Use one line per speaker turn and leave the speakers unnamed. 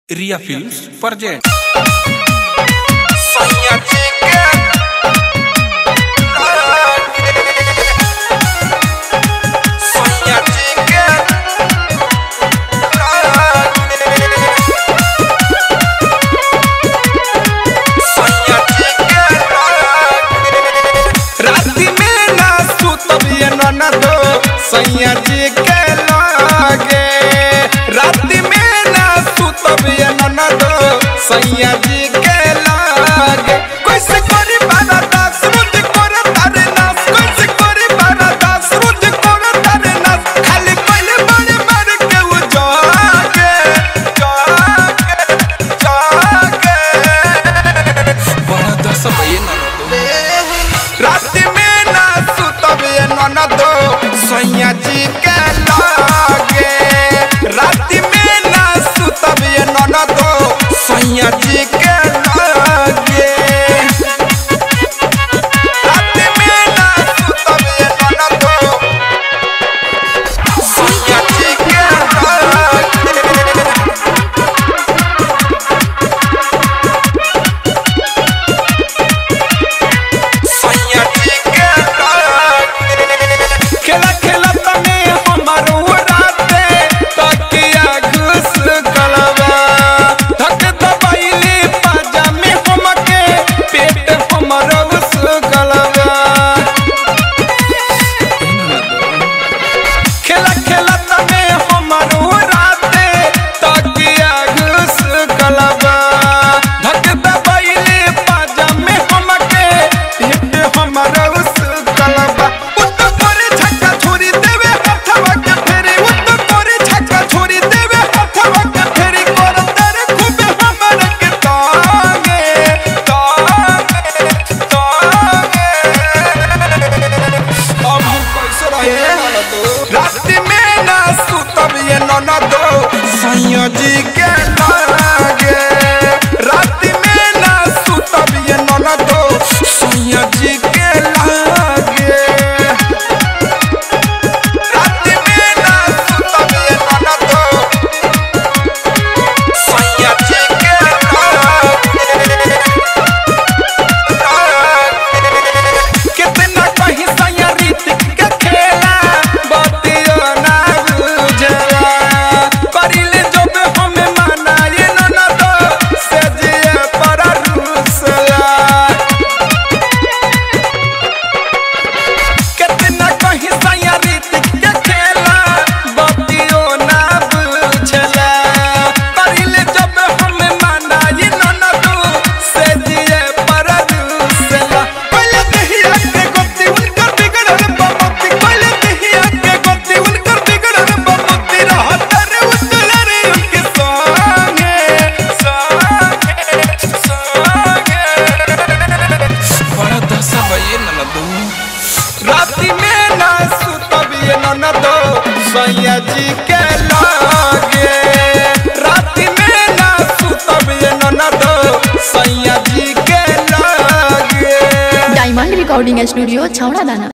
रिया films present
सैया जी के लागे राति में ना सुतब ये ननद सैया जी के लागे कैसे करी बारा दास रुद करे तारे नास कैसे करी बारा दास रुद करे तारे नास खाली पहले बड़े मार के वो जागे जागे जागे
बड़ा दस भई ननद
राति में ना सुतब ये ननद सैया जी के लागे राति में ना सुतब ये ननद सैया जी के लागे राति में ना सुतब ये ननद सैया जी के लागे सैया जी के खेला खेला तने हमारो राते तकिया घुस गलवा धक दबाइले पाजा में हमके पेट हमारो घुस गलवा खेला खेला तने हमारो राते तकिया घुस गलवा धक दबाइले पाजा में हमके पेट हमारो घुस गलवा राति में ना सुतब ये ननद सैया जी के लागे राति में ना सुतब ये ननद सैया जी के लागे राति में ना सुतब ये ननद सैया जी के लागे कितना कहीं सैया रीतिक के खेला राति में ना सुतब ये ननद सैया जी के लागे राति में ना सुतब ये ननद सैया जी के लागे
डायमंड रिकॉर्डिंग स्टूडियो छौड़ा दाना।